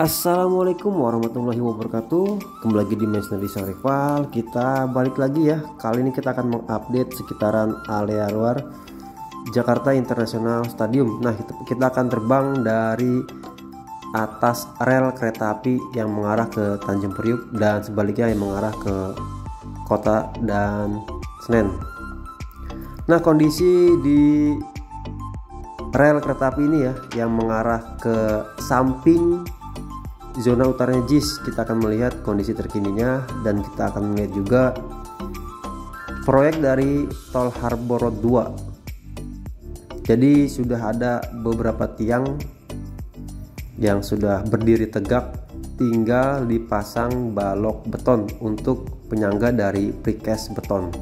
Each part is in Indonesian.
Assalamualaikum warahmatullahi wabarakatuh. Kembali lagi di Mesnadi Rival. Kita balik lagi ya. Kali ini kita akan mengupdate sekitaran area luar Jakarta International Stadium. Nah, kita akan terbang dari atas rel kereta api yang mengarah ke Tanjung Priuk dan sebaliknya yang mengarah ke Kota dan Senen. Nah, kondisi di rel kereta api ini ya yang mengarah ke samping zona utaranya JIS, kita akan melihat kondisi terkininya dan kita akan melihat juga proyek dari Tol Harbor Road 2. Jadi sudah ada beberapa tiang yang sudah berdiri tegak, tinggal dipasang balok beton untuk penyangga dari precast beton.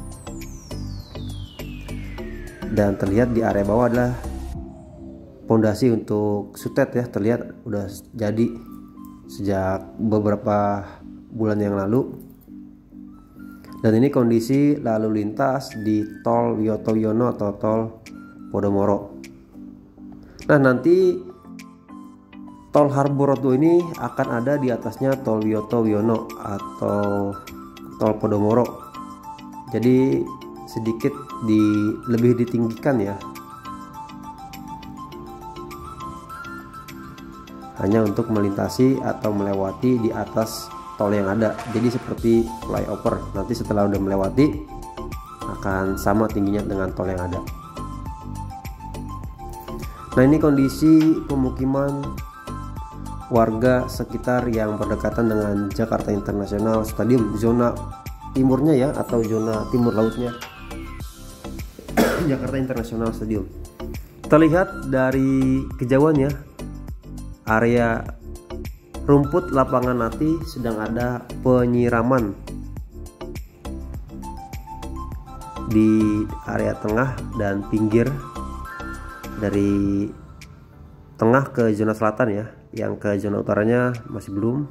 Dan terlihat di area bawah adalah pondasi untuk sutet ya, terlihat udah jadi sejak beberapa bulan yang lalu. Dan ini kondisi lalu lintas di Tol Wiyoto Wiono atau Tol Podomoro. Nah, nanti Tol Harbor Road ini akan ada di atasnya Tol Wiyoto Wiono atau Tol Podomoro. Jadi sedikit lebih ditinggikan ya, hanya untuk melintasi atau melewati di atas tol yang ada. Jadi seperti flyover, nanti setelah udah melewati akan sama tingginya dengan tol yang ada. Nah, ini kondisi pemukiman warga sekitar yang berdekatan dengan Jakarta International Stadium, zona timurnya ya, atau zona timur lautnya Jakarta International Stadium. Terlihat dari kejauhan ya, area rumput lapangan nanti sedang ada penyiraman di area tengah dan pinggir, dari tengah ke zona selatan ya, yang ke zona utaranya masih belum.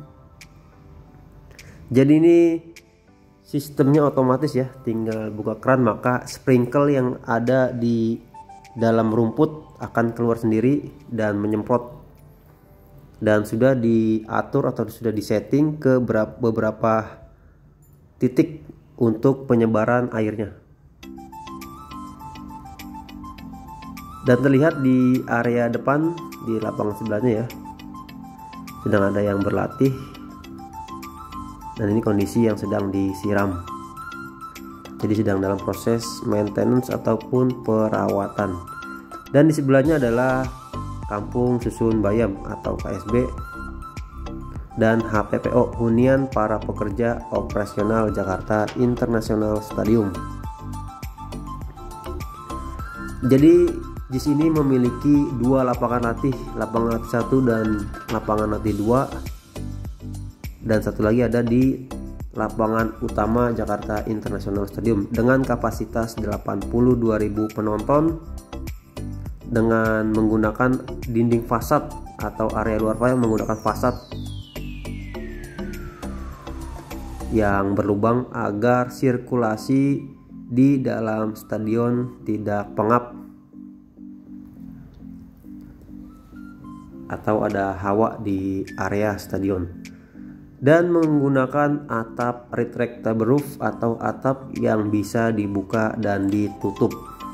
Jadi ini sistemnya otomatis ya, tinggal buka keran maka sprinkle yang ada di dalam rumput akan keluar sendiri dan menyemprot, dan sudah diatur atau sudah disetting ke beberapa titik untuk penyebaran airnya. Dan terlihat di area depan di lapangan sebelahnya ya, sedang ada yang berlatih, dan ini kondisi yang sedang disiram. Jadi sedang dalam proses maintenance ataupun perawatan. Dan di sebelahnya adalah Kampung Susun Bayam atau KSB dan HPPO, Hunian Para Pekerja Operasional Jakarta International Stadium. Jadi di sini memiliki dua lapangan latih, lapangan latih 1 dan lapangan latih 2, dan satu lagi ada di lapangan utama Jakarta International Stadium dengan kapasitas 82.000 penonton dengan menggunakan dinding fasad atau area luar yang menggunakan fasad yang berlubang agar sirkulasi di dalam stadion tidak pengap atau ada hawa di area stadion, dan menggunakan atap retractable roof atau atap yang bisa dibuka dan ditutup.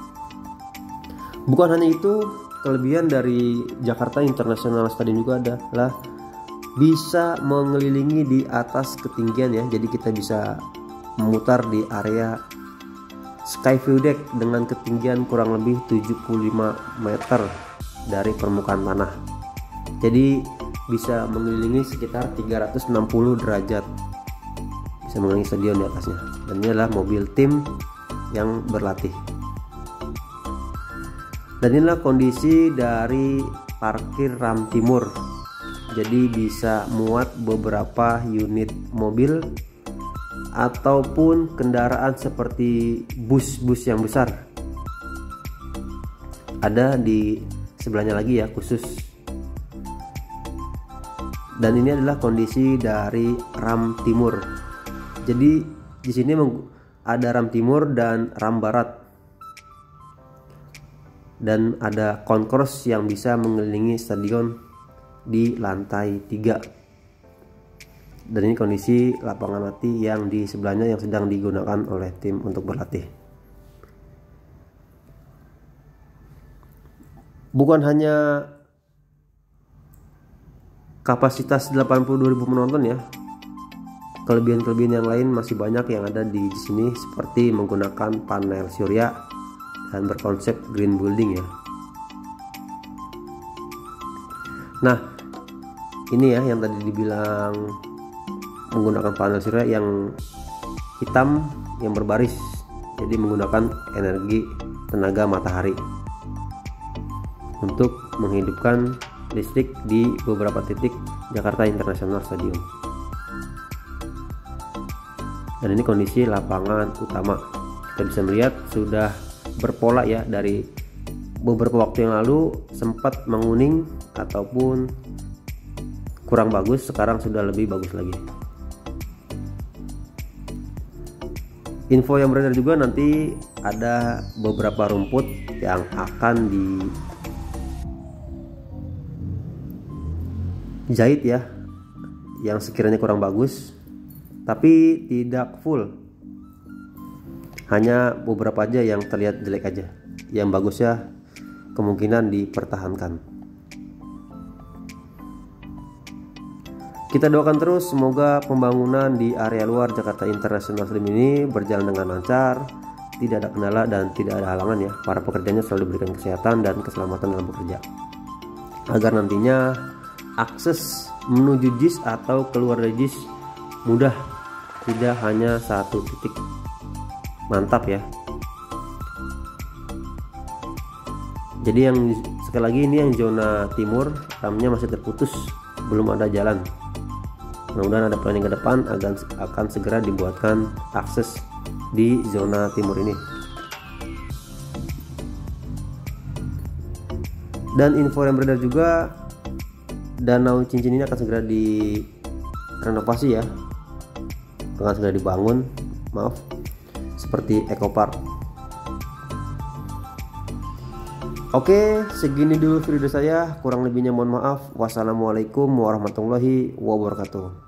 Bukan hanya itu, kelebihan dari Jakarta International Stadium juga adalah bisa mengelilingi di atas ketinggian ya. Jadi kita bisa memutar di area sky view deck dengan ketinggian kurang lebih 75 meter dari permukaan tanah. Jadi bisa mengelilingi sekitar 360 derajat, bisa mengelilingi stadion di atasnya. Dan ini adalah mobil tim yang berlatih. Dan inilah kondisi dari parkir ram timur. Jadi bisa muat beberapa unit mobil ataupun kendaraan seperti bus-bus yang besar. Ada di sebelahnya lagi ya khusus. Dan ini adalah kondisi dari ram timur. Jadi di sini ada ram timur dan ram barat. Dan ada concourse yang bisa mengelilingi stadion di lantai 3. Dan ini kondisi lapangan mati yang di sebelahnya yang sedang digunakan oleh tim untuk berlatih. Bukan hanya kapasitas 82.000 penonton ya, kelebihan-kelebihan yang lain masih banyak yang ada di sini, seperti menggunakan panel surya dan berkonsep green building ya. Nah, ini ya yang tadi dibilang menggunakan panel surya yang hitam yang berbaris, jadi menggunakan energi tenaga matahari untuk menghidupkan listrik di beberapa titik Jakarta International Stadium. Dan ini kondisi lapangan utama. Kita bisa melihat sudah berpola ya, dari beberapa waktu yang lalu sempat menguning ataupun kurang bagus, sekarang sudah lebih bagus lagi. Info yang beredar juga, nanti ada beberapa rumput yang akan dijahit ya, yang sekiranya kurang bagus, tapi tidak full, hanya beberapa aja yang terlihat jelek aja. Yang bagusnya kemungkinan dipertahankan. Kita doakan terus semoga pembangunan di area luar Jakarta International Stadium ini berjalan dengan lancar, tidak ada kendala dan tidak ada halangan ya. Para pekerjanya selalu diberikan kesehatan dan keselamatan dalam bekerja, agar nantinya akses menuju JIS atau keluar dari JIS mudah, tidak hanya satu titik. Mantap ya. Jadi yang sekali lagi, ini yang zona timur ramnya masih terputus, belum ada jalan. Mudah-mudahan ada planning ke depan akan segera dibuatkan akses di zona timur ini. Dan info yang beredar juga, Danau Cincin ini akan segera direnovasi ya, akan segera dibangun, seperti Eco Park. Oke, segini dulu video saya, kurang lebihnya mohon maaf. Wassalamualaikum warahmatullahi wabarakatuh.